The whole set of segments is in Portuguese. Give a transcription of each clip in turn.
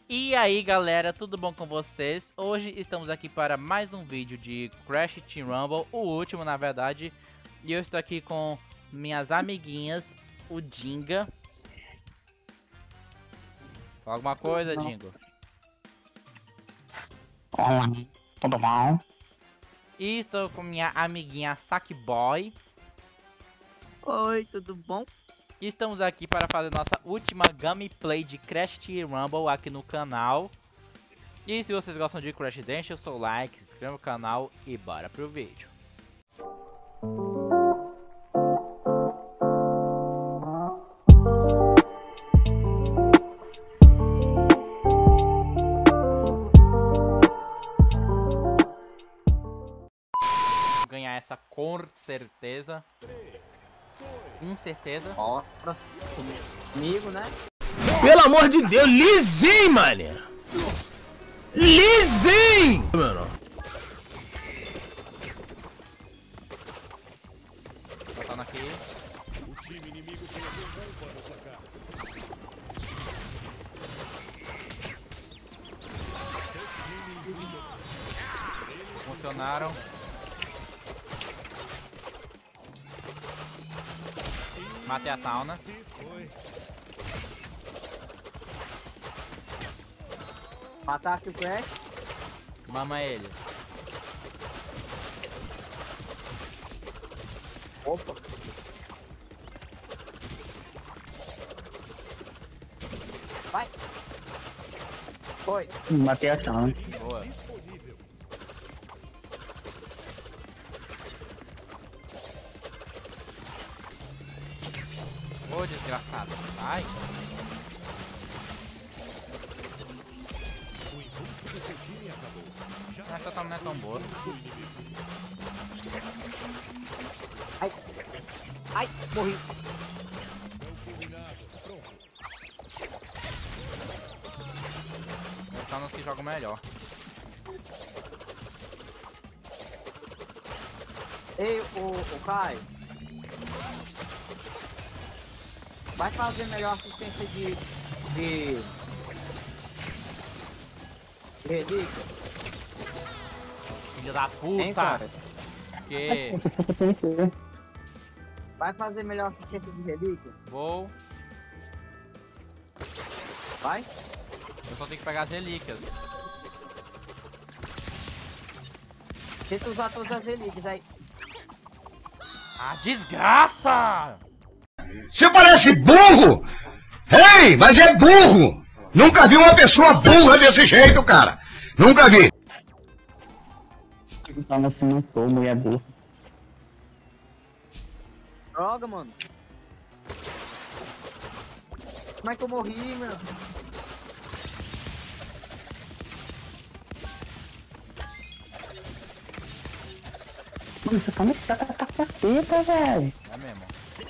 E aí galera, tudo bom com vocês? Hoje estamos aqui para mais um vídeo de Crash Team Rumble, o último na verdade. E eu estou aqui com minhas amiguinhas, o Dinga. Fala alguma coisa, Dingo? Olá, tudo bom? E estou com minha amiguinha Sackboy. Oi, tudo bom? E estamos aqui para fazer nossa última gameplay de Crash Team Rumble aqui no canal. E se vocês gostam de Crash, deixa o seu like, se inscreva no canal e bora pro vídeo. Vou ganhar essa com certeza. Com certeza. Nossa, comigo, né? Pelo amor de Deus, lisinho, mané! Lisinho! Mano. Botando aqui. Funcionaram. Matei a Tauna. Matar aqui o Crash. Mama ele. Opa. Vai. Foi. Matei a Tauna. Boa. Ô, desgraçado. Ai. Essa também não é tão boa. Ai. Ai, morri. Tá nos que jogam melhor. Ei, o Caio. Vai fazer melhor assistência de relíquia. Filho da Hein, puta! cara? Que Vai fazer melhor assistência de relíquia? vou. Vai. Eu só tenho que pegar as relíquias. Tenta usar todas as relíquias aí. Ah, desgraça! Você parece burro! Ei, mas é burro! Nunca vi uma pessoa burra desse jeito, cara! Nunca vi! Tava assim, não tô, mulher burra. Droga, mano. Como é que eu morri, mano? Mano, você tá muito tá caceta, velho. É mesmo.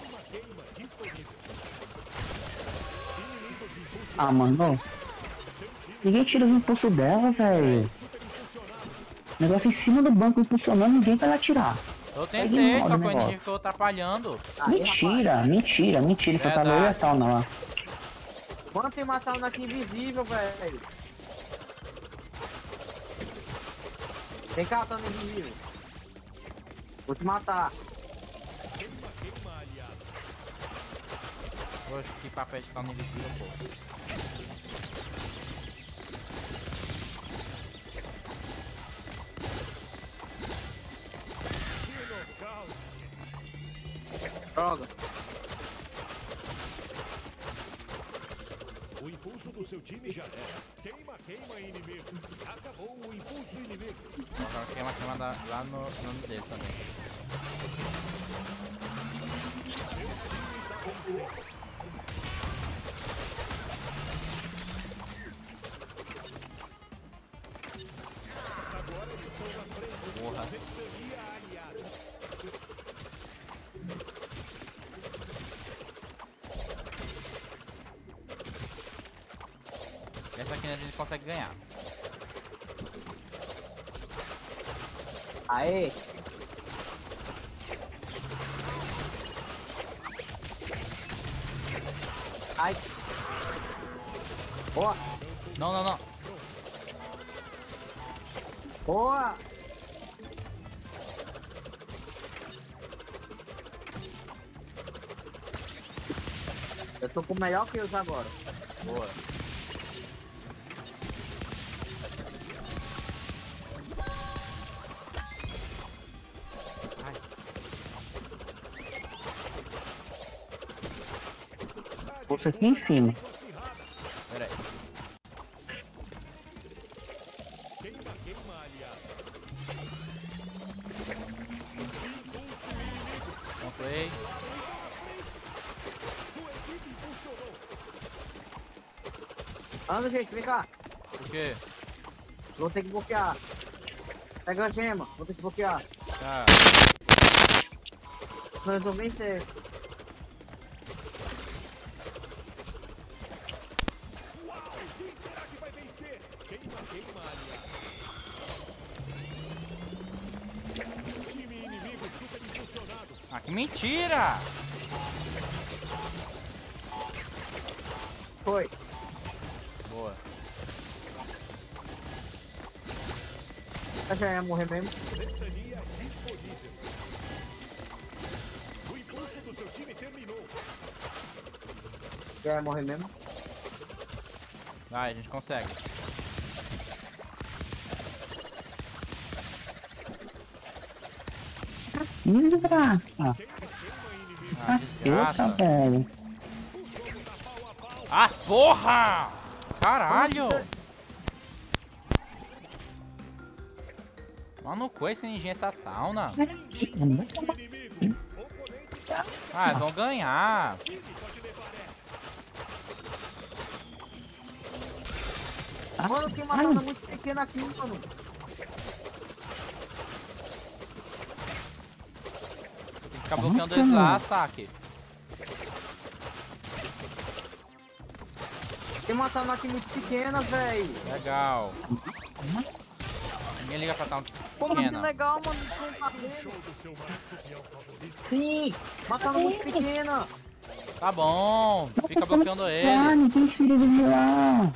Ah, mano. Ninguém tira os impulsos dela, velho. Negócio em cima do banco impulsionando, ninguém vai lá tirar. Eu tentei, Ignora só o que o negócio. Ninja ficou atrapalhando. Mentira. Só tava eu e a Tauna lá. Mano, tem matar um aqui invisível, velho. Vem cá, tá invisível. Vou te matar. Poxa, que papel de calma invisível, pô. Droga. O impulso do seu time já era. Queima inimigo. Acabou o impulso inimigo. Vou jogar queima lá no nome dele também. Porra. Essa aqui a gente consegue ganhar. Aê! Ai! Boa! Não, não, não. Boa! Eu tô com o melhor que eles agora. Boa. Ai, Você aqui em cima. pera aí. Queima, queima, aliado. Impulso inimigo. Comprei. Sua equipe impulsionou. Anda, gente, vem cá. Por quê? Vou ter que bloquear. Pega a gema, vou ter que bloquear. Ah, Nós vamos vencer. Uau! Quem será que vai vencer? Queima, queima, aliado. Time inimigo super impulsionado. ah, que mentira! Foi. Boa. Eu já ia morrer mesmo. Ventania disponível. O impulso do seu time terminou. Já ia morrer mesmo. Vai, a gente consegue. Desgraça. Ah, Caceta, desgraça. velho. Ah, porra! Caralho! Mano, com esse ninja essa tauna. Ah, eles vão ganhar. Mano, tem uma tela muito pequena aqui, mano. Tem que ficar bloqueando eles lá, saque. Tem uma tela aqui muito pequena, velho. Legal. Ninguém liga pra tauna Pô, que pequena. legal, mano. Não tá vendo? Show do seu marsupial favorito. Sim, uma tela muito pequena. Tá bom, fica bloqueando Ah, ele. ninguém tira de lá.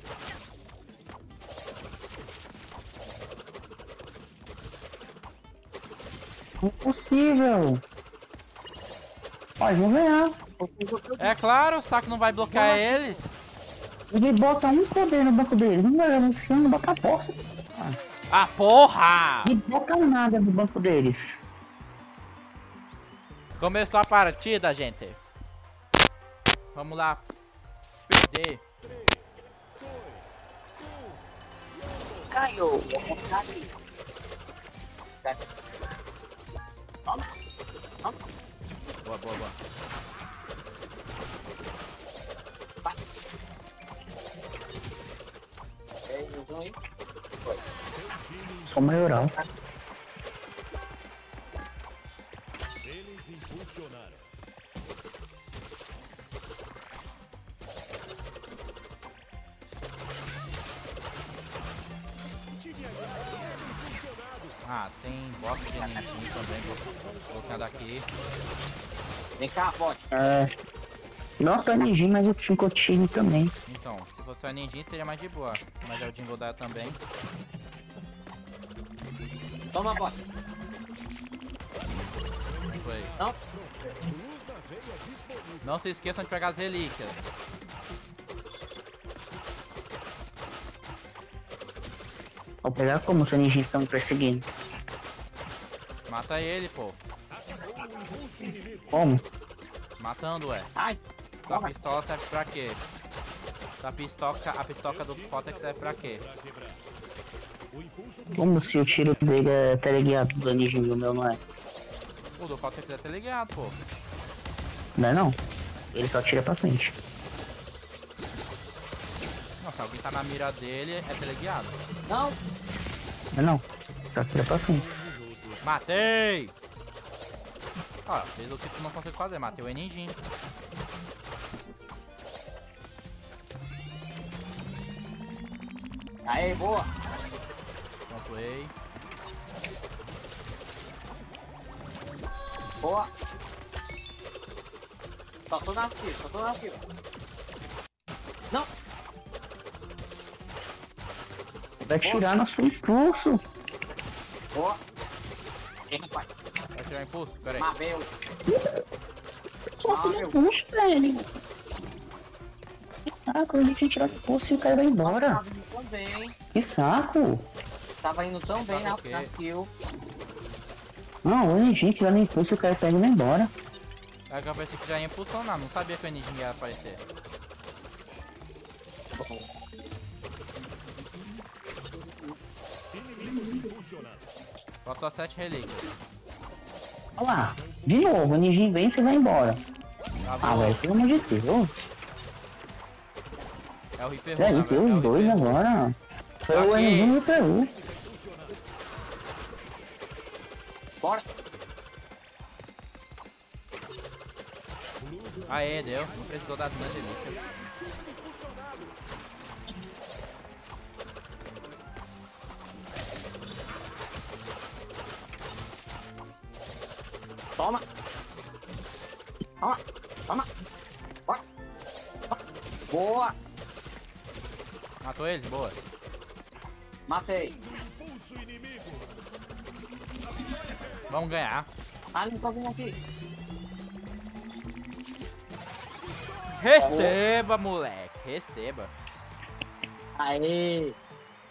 Impossível. Pode não ganhar. É claro, o saque não vai bloquear eles. Ele bota um poder no banco dele. Não vai no céu, não bota a bosta. Ah, porra! Não bota nada no banco deles. Começou a partida, gente. Vamos lá. Perder. Caiu. Boa, boa, boa. Só maioral. Eles impulsionaram. Time aliado impulsionado. Ah, tem boss de ninjinho também. Vou colocar aqui. Vem cá, bote. É. Não só ninja, mas o Chicotinho também. Então, se fosse a ninjinha seria mais de boa. Mas é o Jingle Dial também. Toma, bote. Foi. Não. Luz da veia disponível. Não se esqueçam de pegar as relíquias. Vou pegar como os ninjas estão me perseguindo. Mata ele, pô. Atacou o impulso inimigo. Como? Matando, é. Ai, Sua pistola serve pra quê? A pistoca do Potex serve pra quê? Pra quebrar. O impulso do Como se o tiro dele é teleguiado do ninja e o meu não é? O do Potex é teleguiado, pô. Não é não? Ele só tira pra frente. Não, se alguém tá na mira dele, é teleguiado. não. Não é não? Só tira pra frente. Matei! Ó, fez o que tu não consegue fazer, matei o ninjin. Aê, boa. Pontuei. Boa. Só tô na fila, só tô na fila. Não. Vai tirar nosso impulso. Ó. Ei, rapaz. Vai tirar impulso? Pera aí. Marvel. Só que meu. impulso, velho. Que saco, a gente tirar o impulso e o cara vai embora. Tava indo tão bem. Que saco. Tava indo tão bem Sabe o quê? nas kills. Não, a gente tirando impulso e o cara pega e vai embora. É que eu pensei que já ia impulsionar, não sabia que o Ninja ia aparecer. Inimigos impulsionados. Faltou 7 relíquias. Olha lá, de novo, o Ninja vem e você vai embora. Tá Ah, bom. velho, pelo amor de Deus. É o Reaper É Ru, isso, na verdade, os é o dois Reaper Ru. agora. Foi o Aqui. Enzinho e o Peru. Bora. Aê, deu. Não precisou das minhas relíquias. Toma. Toma. Toma. Bora. Boa. Matou eles? Boa. Matei. Impulso inimigo. Vamos ganhar. Ah, não tô vindo aqui. Receba, moleque. Receba. Aê.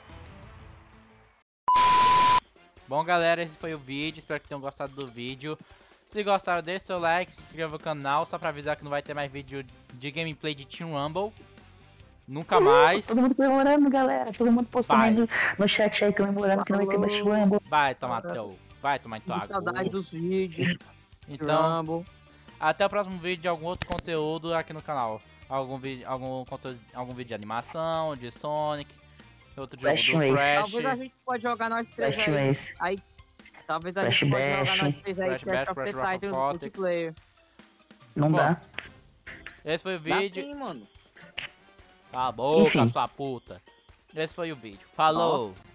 Bom, galera, esse foi o vídeo. Espero que tenham gostado do vídeo. Se gostaram, deixe seu like, se inscreva no canal. Só pra avisar que não vai ter mais vídeo de gameplay de Team Rumble. Nunca mais. Todo mundo comemorando, galera. Todo mundo postando no chat aí comemorando que não vai ter mais Rumble. Vai tomar teu. Vai tomar em tua Que saudade água. dos vídeos. Então, Rumble. até o próximo vídeo de algum outro conteúdo aqui no canal. Algum vídeo de animação, de Sonic, outro jogo Flash do Race. Crash. Talvez a gente pode jogar nós três Flash aí. Race. Aí. Talvez a Flash gente pode Bash. jogar nós três aí. Flash Clash Bash, of the Crash Rock Titans Robotics. multiplayer. Não Bom, dá. Esse foi o Dá vídeo. sim, mano. Cala a boca, Enfim. sua puta. Esse foi o vídeo. Falou!